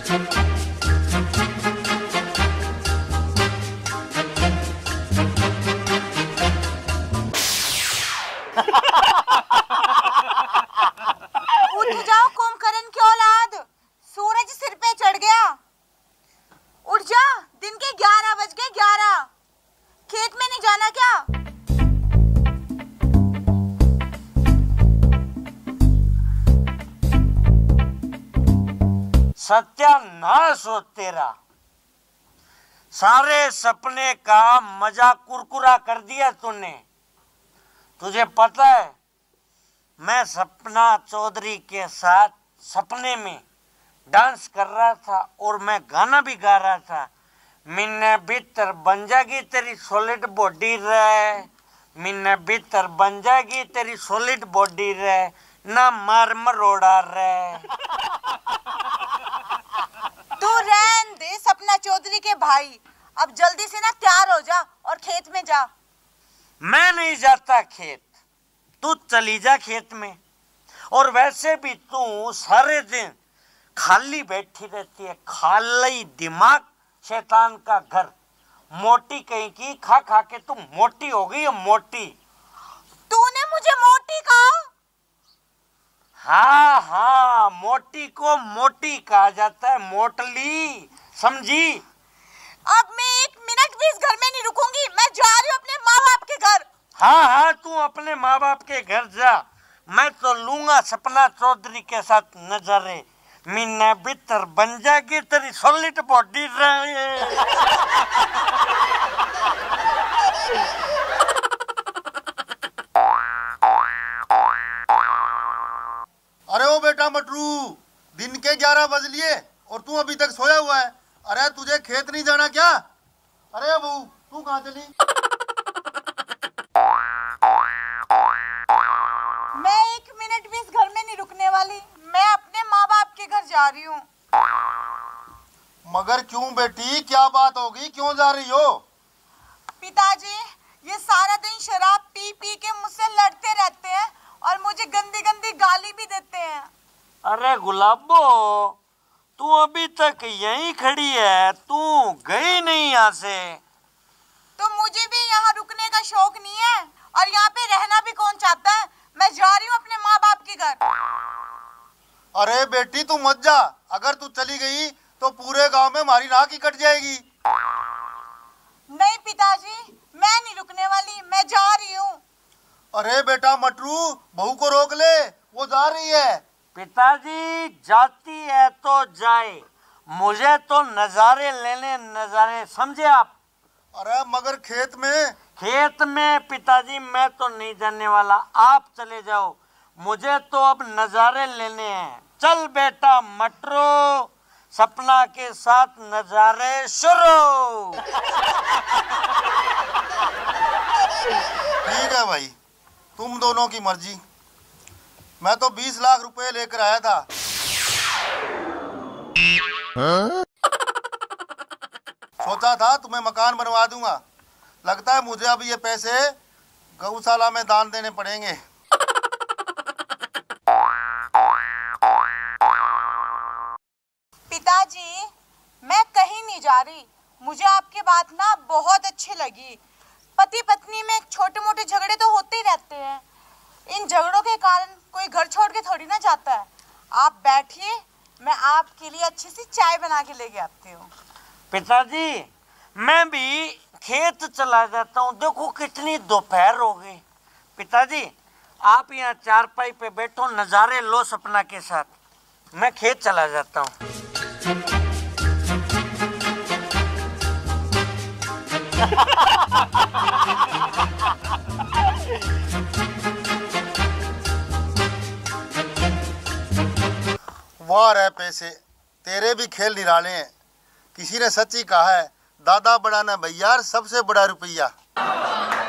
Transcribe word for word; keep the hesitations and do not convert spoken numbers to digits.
उठ जाओ कुंभकर्ण की औलाद, सूरज सिर पे चढ़ गया। उठ जा, दिन के ग्यारह बज गए ग्यारह। खेत में नहीं जाना क्या? सत्यानाश हो तेरा, सारे सपने का मजाक कुरकुरा कर दिया तूने। तुझे पता है मैं सपना चौधरी के साथ सपने में डांस कर रहा था और मैं गाना भी गा रहा था। मिन्ने भीतर बन जाएगी तेरी सॉलिड बॉडी रे, मिन्ने भीतर बन जाएगी तेरी सॉलिड बॉडी रे, ना मार मरोड़ा रे। तू रहन दे सपना चौधरी के भाई, अब जल्दी से ना तैयार हो जा और खेत में जा। मैं नहीं जाता खेत, तू चली जा खेत में। और वैसे भी तू सारे दिन खाली बैठी रहती है, खाली दिमाग शैतान का घर। मोटी कहीं की खा खा के तू मोटी हो गई है, मोटी। तूने मुझे मोटी कहा? हाँ हाँ, मोटी को मोटी कहा जाता है, मोटली, समझी? अब मैं एक मिनट भी इस घर में नहीं रुकूंगी, मैं जा रही हूँ अपने माँ बाप के घर। हाँ हाँ, तू अपने माँ बाप के घर जा, मैं तो लूंगा सपना चौधरी के साथ नजारे। मीना भीतर बन जाएगी तेरी सॉलिड बॉडी रहे। अरे ओ बेटा मटरू, दिन के ग्यारह बज लिए और तू अभी तक सोया हुआ है। अरे तुझे खेत नहीं जाना क्या? अरे बहू, तू कहाँ चली? मैं एक मिनट भी इस घर में नहीं रुकने वाली, मैं अपने माँ बाप के घर जा रही हूँ। मगर क्यों बेटी, क्या बात होगी, क्यों जा रही हो? पिताजी, ये सारा दिन शराब पी पी के मुझसे लड़ते रहते हैं और मुझे गंदी गंदी गाली भी देते हैं। अरे गुलाबो, तू अभी तक यहीं खड़ी है, तू गई नहीं यहाँ से। तो मुझे भी यहाँ रुकने का शौक नहीं है और यहाँ पे रहना भी कौन चाहता है। मैं जा रही हूँ अपने माँ बाप के घर। अरे बेटी तू मत जा, अगर तू चली गई तो पूरे गांव में हमारी नाक ही कट जाएगी। नहीं पिताजी, मैं नहीं रुकने वाली, मैं जा रही हूँ। अरे बेटा मटरू, बहू को रोक ले, वो जा रही है। पिताजी, जाती है तो जाए, मुझे तो नजारे लेने, नजारे, समझे आप? अरे मगर खेत में। खेत में पिताजी मैं तो नहीं जाने वाला, आप चले जाओ, मुझे तो अब नजारे लेने हैं। चल बेटा मटरू, सपना के साथ नजारे शुरू। ठीक है भाई, तुम दोनों की मर्जी। मैं तो बीस लाख रुपए लेकर आया था। हाँ? सोचा था तुम्हें मकान बनवा दूंगा, लगता है मुझे अब ये पैसे गौशाला में दान देने पड़ेंगे। पिताजी, मैं कहीं नहीं जा रही, मुझे आपकी बात ना बहुत अच्छी लगी। पति पत्नी में छोटे मोटे झगड़े तो होते ही रहते हैं, इन झगड़ों के कारण कोई घर छोड़ के थोड़ी ना जाता है। आप बैठिए, मैं आपके लिए अच्छी सी चाय बना के लेके आती हूँ। पिताजी, मैं भी खेत चला जाता हूँ, देखो कितनी दोपहर हो गई। पिताजी, आप यहाँ चारपाई पे बैठो, नज़ारे लो सपना के साथ, मैं खेत चला जाता हूँ। वाह रे पैसे, तेरे भी खेल निराले हैं। किसी ने सच ही कहा है, दादा बड़ा ना भैया, सबसे बड़ा रुपया।